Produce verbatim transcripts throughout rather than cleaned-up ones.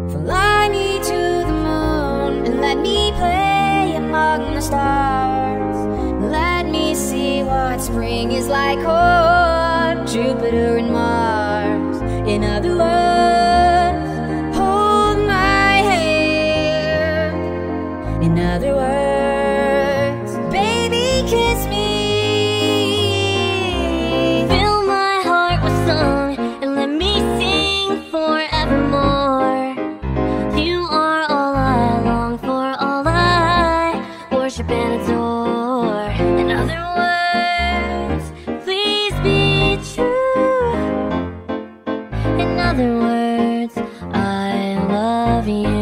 Fly me to the moon and let me play among the stars. Let me see what spring is like on Jupiter and Mars. In other words, hold my hand. In other words, baby, kiss me. Fill my heart with song and let me sing forevermore. You are all I long for, all I worship and adore. In other words, please be true. In other words, I love you.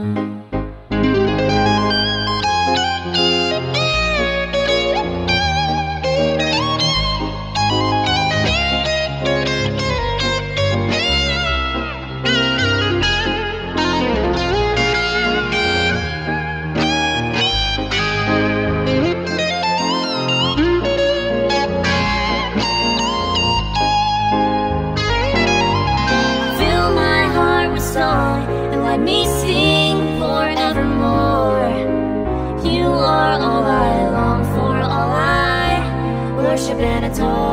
Song and let me sing forevermore. You are all I long for, all I worship and adore.